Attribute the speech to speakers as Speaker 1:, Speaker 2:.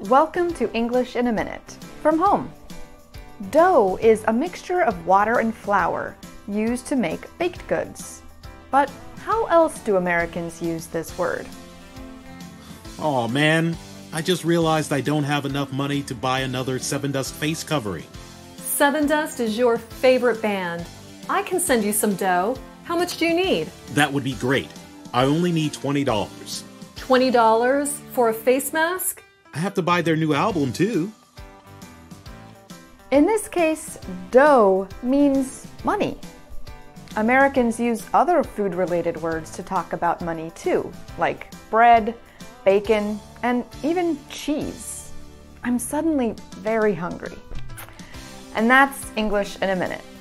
Speaker 1: Welcome to English in a Minute from home. Dough is a mixture of water and flour used to make baked goods. But how else do Americans use this word?
Speaker 2: Aw, man. I just realized I don't have enough money to buy another Sevendust face covering.
Speaker 3: Sevendust is your favorite band. I can send you some dough. How much do you need?
Speaker 2: That would be great. I only need $20.
Speaker 3: $20 for a face mask?
Speaker 2: I have to buy their new album, too.
Speaker 1: In this case, dough means money. Americans use other food-related words to talk about money too, like bread, bacon, and even cheese. I'm suddenly very hungry. And that's English in a Minute.